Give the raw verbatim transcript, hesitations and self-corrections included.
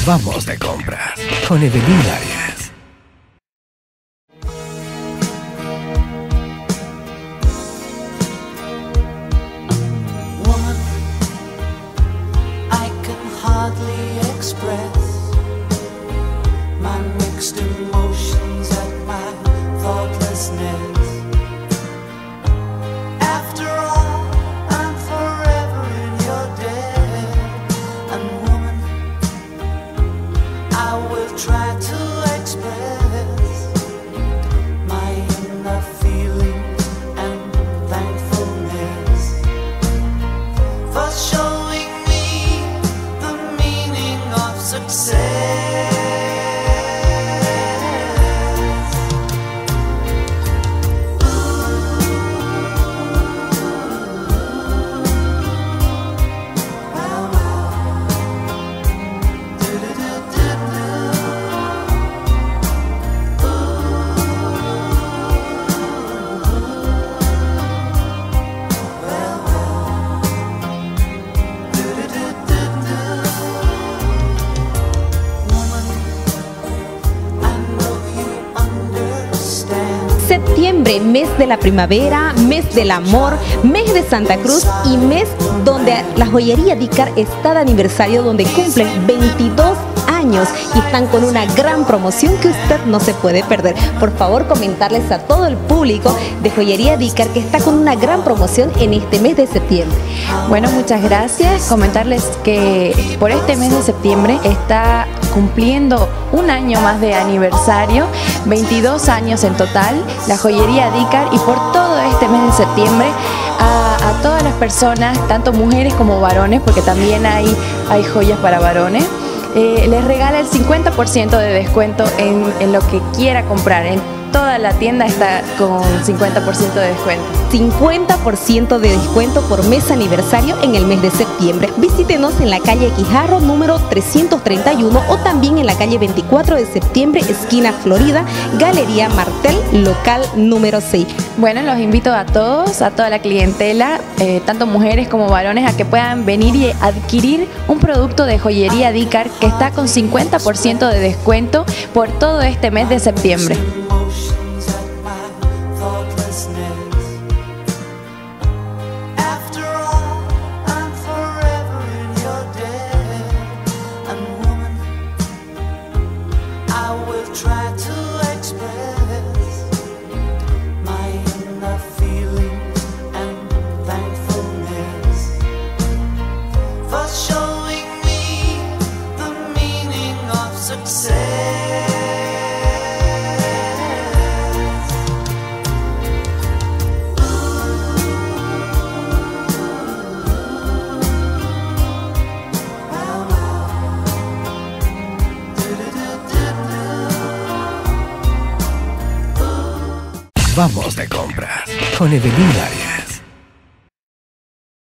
Vamos de compras con Evelyn Arias. Woman, I can hardly express my mixed emotions at my thoughtlessness. After all, I'm forever in your debt. And woman, I will try to express my inner feelings and thankfulness for showing me the meaning of success. Septiembre, mes de la primavera, mes del amor, mes de Santa Cruz y mes donde la joyería Dicar está de aniversario, donde cumplen veintidós años y están con una gran promoción que usted no se puede perder. Por favor, comentarles a todo el público de joyería Dicar que está con una gran promoción en este mes de septiembre. Bueno, muchas gracias. Comentarles que por este mes de septiembre está cumpliendo un año más de aniversario, veintidós años en total, la joyería Dicar, y por todo este mes de septiembre a, a todas las personas, tanto mujeres como varones, porque también hay, hay joyas para varones, eh, les regala el cincuenta por ciento de descuento en, en lo que quiera comprar. En toda la tienda está con cincuenta por ciento de descuento. cincuenta por ciento de descuento por mes aniversario en el mes de septiembre. Visítenos en la calle Quijarro número trescientos treinta y uno o también en la calle veinticuatro de septiembre, esquina Florida, Galería Martel, local número seis. Bueno, los invito a todos, a toda la clientela, eh, tanto mujeres como varones, a que puedan venir y adquirir un producto de joyería Dicar que está con cincuenta por ciento de descuento por todo este mes de septiembre. Try to express my inner feelings and thankfulness for showing me the meaning of success. Vamos de compras con Evelyn Arias.